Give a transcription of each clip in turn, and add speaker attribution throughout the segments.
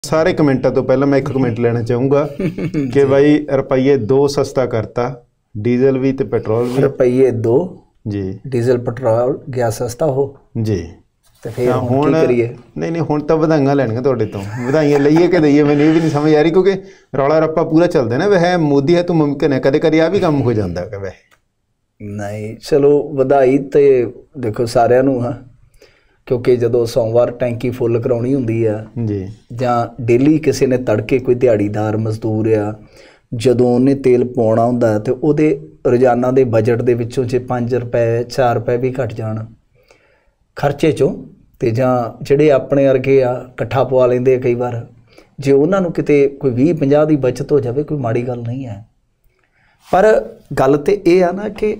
Speaker 1: सारे कमेंटा तो पहले मैं एक कमेंट लेना चाहूँगा कि भाई रुपये 2 सस्ता करता, डीजल भी तो पेट्रोल भी।
Speaker 2: रुपये 2
Speaker 1: जी
Speaker 2: डीजल पेट्रोल गया सस्ता हो
Speaker 1: जी।
Speaker 2: तो फिर हुण की करिए?
Speaker 1: नहीं हुण तो ਵਧਾਈਆਂ ਲੈਣੀਆਂ ਤੁਹਾਡੇ ਤੋਂ, ਵਧਾਈਆਂ ਲਈਏ कि दईए मैंने ये भी नहीं समझ आ रही, क्योंकि रौला रप्पा पूरा चलता है ना वह मोदी है तो मुमकिन है कदे कदे आ भी काम हो जाता है वह
Speaker 2: नहीं। चलो ਵਧਾਈ तो देखो सारिਆਂ ਨੂੰ हाँ, क्योंकि जो सोमवार टैंकी फुल करानी होंदी है
Speaker 1: जी, जां
Speaker 2: डेली किसी ने तड़के कोई दिहाड़ीदार मजदूर आ ਜਦੋਂ ਉਹਨੇ ਤੇਲ ਪਾਉਣਾ ਹੁੰਦਾ ਤੇ ਉਹਦੇ ਰੋਜ਼ਾਨਾ ਦੇ ਬਜਟ ਦੇ ਵਿੱਚੋਂ ਜੇ 5 ਰੁਪਏ 4 ਰੁਪਏ ਵੀ ਘਟ ਜਾਣ ਖਰਚੇ ਚੋਂ ਤੇ ਜਾਂ ਜਿਹੜੇ ਆਪਣੇ ਵਰਗੇ ਆ ਇਕੱਠਾ ਪਵਾ ਲੈਂਦੇ ਕਈ ਵਾਰ, ਜੇ ਉਹਨਾਂ ਨੂੰ ਕਿਤੇ ਕੋਈ 20-50 ਦੀ ਬਚਤ ਹੋ ਜਾਵੇ ਕੋਈ ਮਾੜੀ ਗੱਲ ਨਹੀਂ ਹੈ। ਪਰ ਗੱਲ ਤੇ ਇਹ ਆ ਨਾ ਕਿ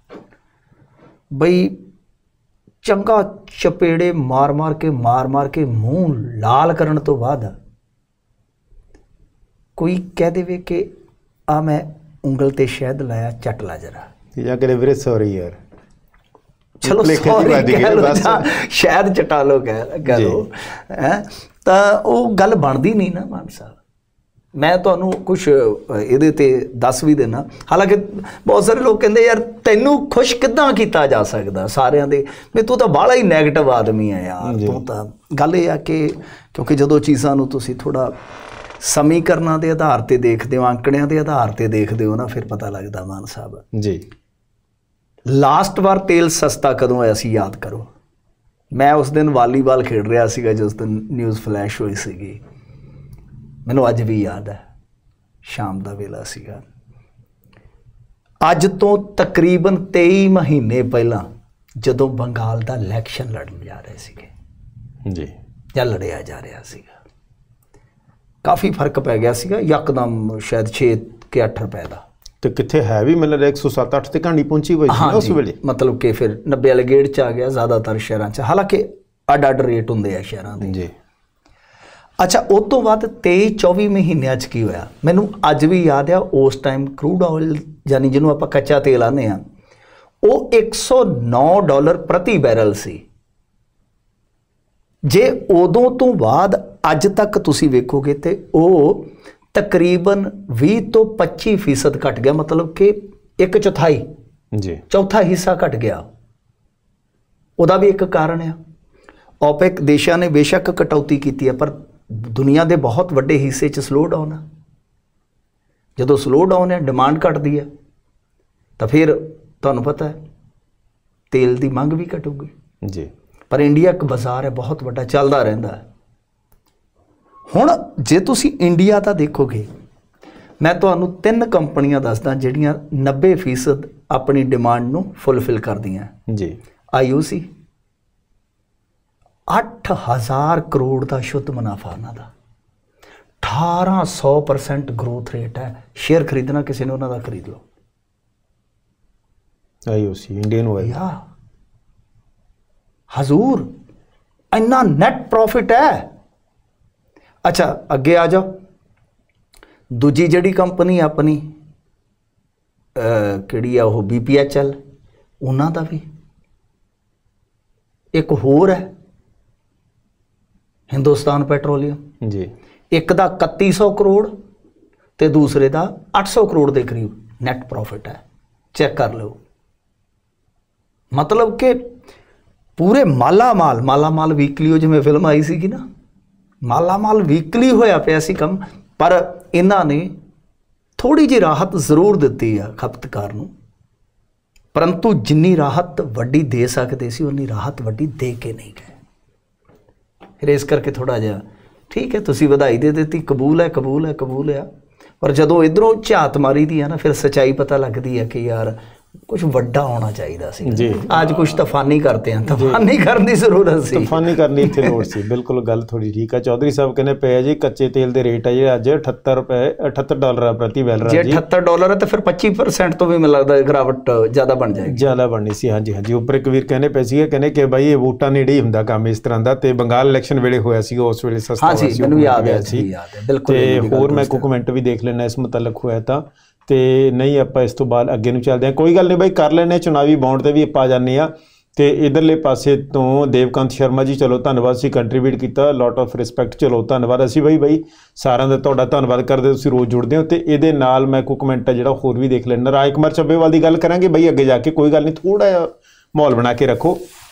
Speaker 2: ਬਈ ਚੰਗਾ ਚਪੇੜੇ ਮਾਰ ਮਾਰ ਕੇ ਮੂੰਹ ਲਾਲ ਕਰਨ ਤੋਂ ਬਾਅਦ कोई कह देवे कि आ मैं उंगल ते शहद लाया चट ला जरा,
Speaker 1: या करे वीरे सॉरी यार,
Speaker 2: चलो सॉरी कह लो, शहद चटा लो कह लो है, तो वो गल बनती नहीं ना मान साहब। मैं तुहानू कुछ इहदे ते दस भी देना, हालांकि बहुत सारे लोग कहते यार तैनू खुश किदां कीता जा सकदा सारियां दे, मैं तू तो बाला ही नैगेटिव आदमी है यार तू तो। गल ये आ कि क्योंकि जदों चीज़ां नू तुसीं थोड़ा समीकरणों के आधार पर देखते हो, आंकड़िया के आधार पर देखते हो ना, फिर पता लगता मान साहब जी। लास्ट बार तेल सस्ता कदों होया सी याद करो? मैं उस दिन वालीबॉल खेड रहा सीगा जिस दिन न्यूज़ फ्लैश हुई सी, मैनू अज भी याद है, शाम का वेला सीगा, अज तो तकरीबन 23 महीने पहला जदों बंगाल का इलैक्शन लड़न जा रहे सीगे जी, या लड़िया जा रहा सीगा, काफ़ी फर्क पै गया सीगा यकदम, शायद 6 के 8 रुपए का,
Speaker 1: तो कितने है भी मतलब 107-8 तक कहानी पहुंची हुई
Speaker 2: हाँ
Speaker 1: उस वेले,
Speaker 2: मतलब कि फिर 90 वाले गेड़ च आ गया ज़्यादातर शहरों च, हालांकि अड अड रेट होंगे है शहरों के जी। अच्छा उस तो बाद 23-24 महीनों की होया, मैनू अज भी याद है उस टाइम क्रूड ऑयल यानी जिन्होंने आप कच्चा तेल आने वो $109 प्रति बैरल सी, जे उदों तो बाद अज तक तुसी वेखोगे तो वो तकरीबन 20 तो 25% घट गया, मतलब कि 1/4 जी, चौथा हिस्सा घट गया। उहदा भी एक कारण है, ओपेक देशों ने बेशक कटौती की है पर दुनिया के बहुत वड्डे हिस्से च स्लो डाउन है, जो स्लो डाउन है डिमांड घटती है तो फिर तुहानूं पता है तेल की मंग भी घटूगी जी। पर इंडिया एक बाजार है बहुत बड़ा चलता रहता है। हुण जे तुसी इंडिया का देखोगे, मैं तुहानूं 3 कंपनियां दसदा जिहड़ियां 90% अपनी डिमांड नूं फुलफिल करदियां जी। IOC 8000 करोड़ का शुद्ध मुनाफा उन्हां दा, 1800% ग्रोथ रेट है, शेयर खरीदना किसी ने उन्हां दा खरीद लो।
Speaker 1: IOC इंडियन ऑयल
Speaker 2: या हजूर इन्ना नेट प्रॉफिट है। अच्छा अगे आ जाओ, दूजी जड़ी कंपनी अपनी किहड़ी आ वो BPHL, उन्हां दा भी एक होर है हिंदुस्तान पेट्रोलियम जी, एक दा 3100 करोड़ ते दूसरे दा 800 करोड़ के करीब नेट प्रॉफिट है, चेक कर लो। मतलब कि पूरे मालामाल वीकली जिवें फिल्म आई सी ना, मालामाल वीकली होया पिया सी कम, पर इन्हां ने थोड़ी जी राहत जरूर दी है खपतकार नूं, परंतु जिन्नी राहत वड्डी दे सकते सी उन्नी राहत वड्डी दे के नहीं गए। फिर इस करके थोड़ा जिहा ठीक है तुसी वधाई दे देती, कबूल है, पर जदों इधरों झात मारी दी है ना, फिर सच्चाई पता लगती है कि यार कुछ वड्डा होना चाहिए सी। आज कुछ तफानी करते हैं, तफानी करने की जरूरत सी, तफानी
Speaker 1: करनी इत्थे लोड़ सी। बिल्कुल गल थोड़ी ठीक है। चौधरी साहब कहने पे जी कच्चे तेल के रेट है अज $78 प्रति बैरल,
Speaker 2: जे $78 है तो फिर 25% तो भी मैं लगता है गिरावट ज़्यादा बन जाएगी, ज़्यादा
Speaker 1: बननी सी। हाँ जी उपर एक वीर कहने पे सी कहने कि भाई ये वोटां नेड़े ही हुंदा काम इस तरह का, तो बंगाल इलैक्शन वेले होया सी उस वेले सस्ता
Speaker 2: याद है बिल्कुल।
Speaker 1: होर मैं कोई कमेंट भी देख लेना इस मुतलक होया तो नहीं आप इस तो बाद अगे चलते हैं। कोई गल नहीं भाई कर लेने, चुनावी बॉन्ड से भी आप आ जाने, ਤੇ ਇਧਰਲੇ ਪਾਸੇ ਤੋਂ ਦੇਵਕਾਂਤ ਸ਼ਰਮਾ ਜੀ, ਚਲੋ ਧੰਨਵਾਦ, ਤੁਸੀਂ ਕੰਟਰੀਬਿਊਟ ਕੀਤਾ, ਲੋਟ ਆਫ ਰਿਸਪੈਕਟ, ਚਲੋ ਧੰਨਵਾਦ। ਅਸੀਂ ਬਈ ਸਾਰਿਆਂ ਦਾ ਤੁਹਾਡਾ ਧੰਨਵਾਦ ਕਰਦੇ, ਤੁਸੀਂ ਰੋਜ਼ ਜੁੜਦੇ ਹੋ। ਤੇ ਇਹਦੇ ਨਾਲ ਮੈਂ ਕੋਈ ਕਮੈਂਟ ਹੈ ਜਿਹੜਾ ਹੋਰ ਵੀ ਦੇਖ ਲੈਣਾ। ਰਾਜ ਕੁਮਾਰ ਚੱਬੇਵਾਲ ਦੀ ਗੱਲ ਕਰਾਂਗੇ ਬਈ ਅੱਗੇ ਜਾ ਕੇ, ਕੋਈ ਗੱਲ ਨਹੀਂ, ਥੋੜਾ ਜਿਹਾ ਮਾਹੌਲ ਬਣਾ ਕੇ ਰੱਖੋ।